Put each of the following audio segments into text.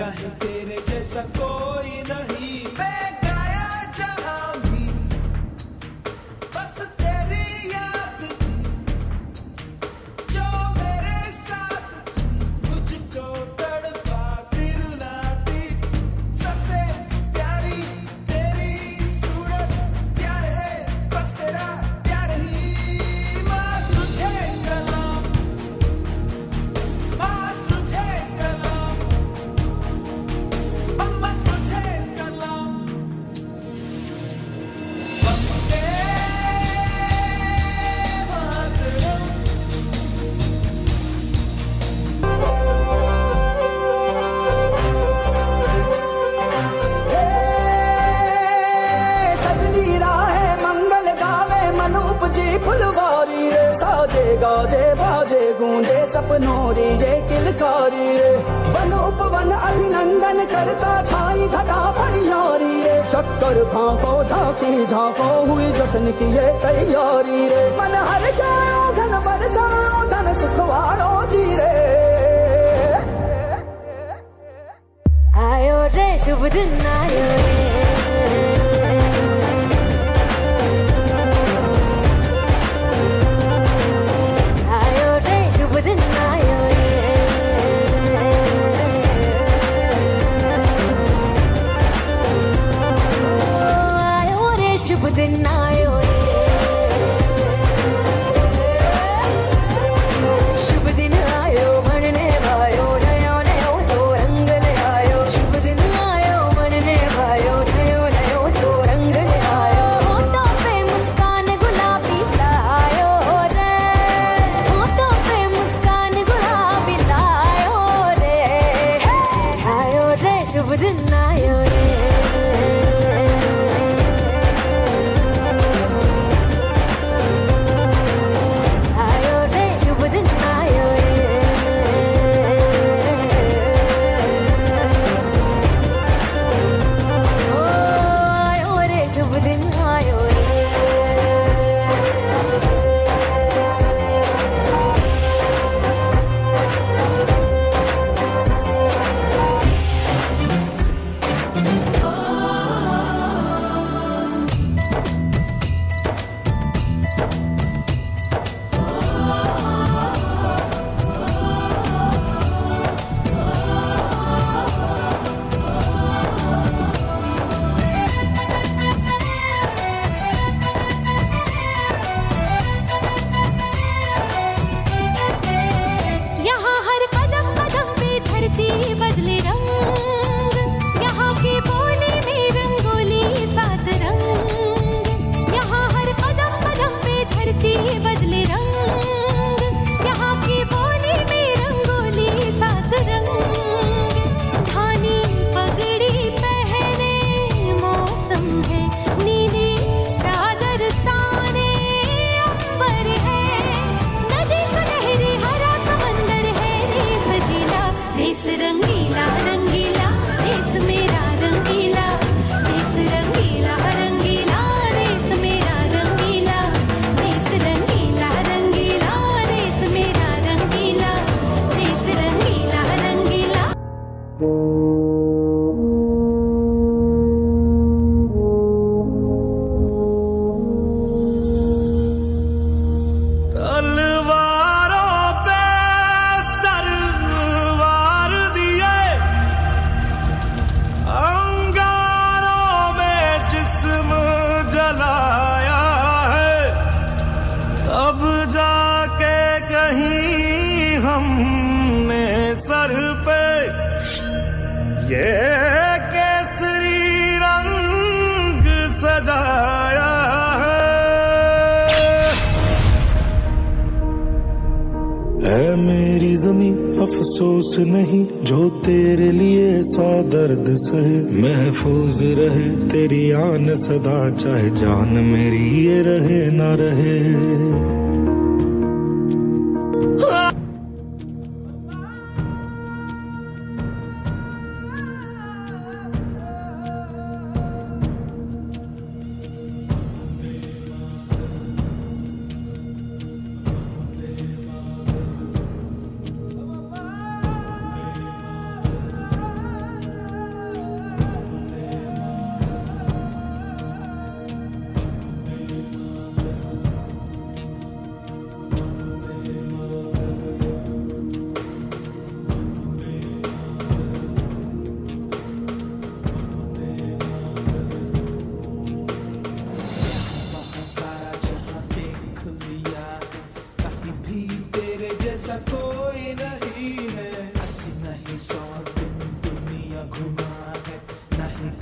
चाहे तेरे जैसा कोई नहीं। मैं गाया जहां भी बस तेरी याद थी, जो मेरे साथ थी, मुझको तड़पाती रुलाती। सबसे प्यारी तेरी सूरत, प्यार है बस तेरा प्यार ही। माँ तुझे सलाम, माँ तुझे सलाम, अम्मा तुझे सलाम। वंदे मातरम। सजली राहे मंगल गावे मन उपजी फुलवारी रे। साजे गाजे बाजे गूंजे सपनों री ये किलकारी रे। वन उपवन अभिनंदन करता छाई घटा परियारी रे। शक्कर भांको झांकी झांको हुई जश्न की ये तैयारी रे। मन हर जाओ धन बरसाओ धन सुखवारो जी रे। आयो रे शुभ दिन आयो रे, आयो रे शुभ दिन आयो रे, आयो रे शुभ दिन आयो रे, शुभ दिन आयो बनने भायो नयो नयो सो रंग ले आयो। शुभ दिन आयो बनने भायो नयो नयो सो रंग ले आयो। होठों पे मुस्कान गुलाबी लायो रे, होठों पे मुस्कान गुलाबी लायो रे। आयो रे शुभ दिन आयो रे, आयो रे शुभ दिन आयो रे, ओ आयो रे शुभ दिन आयो रे। यहाँ हर कदम कदम पे धरती बदले रंग, यहाँ की बोली में रंगोली सात रंग। यहाँ हर कदम कदम पे धरती बदले रंग, यहाँ की बोली में रंगोली सात रंग। धानी पगड़ी पहने मौसम है, नीली चादर ताने अंबर है। नदी सुनहरी हरा समंदर है, देश जिला देश रंगीला रंगीला, देश मेरा रंगीला, देश रंगीला रंगीला, देश मेरा रंगीला, देश रंगीला रंगीला, देश मेरा रंगीला, देश रंगीला रंगीला। तलवारों पे सरवार दिए, अंगारों में जिस्म जलाया है। अब जाके कहीं हमने सर पे ये केसरी रंग सजाया है मेरी जमी अफसोस नहीं, जो तेरे लिए सौ दर्द सहे। महफूज रहे तेरी आन सदा, चाहे जान मेरी ये रहे ना रहे।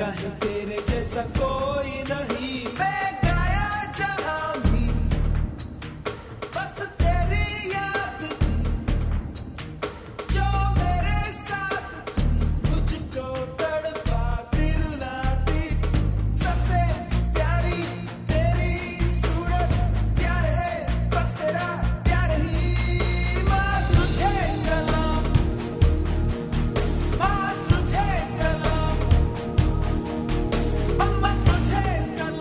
कहे तेरे जैसा कोई नहीं। मैं गाया जहां भी बस तेरी याद थी, जो मेरे साथ थी, मुझको तड़पाती रुलाती। सबसे प्यारी तेरी सूरत, प्यार है बस तेरा प्यार ही। माँ तुझे सलाम, माँ तुझे सलाम, अम्मा तुझे सलाम।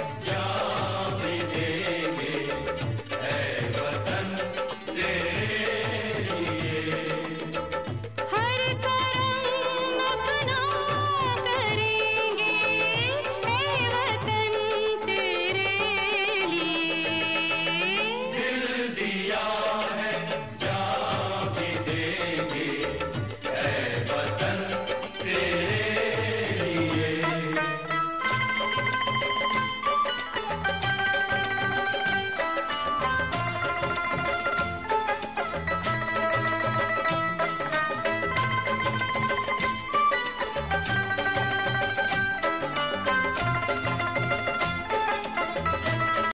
क्या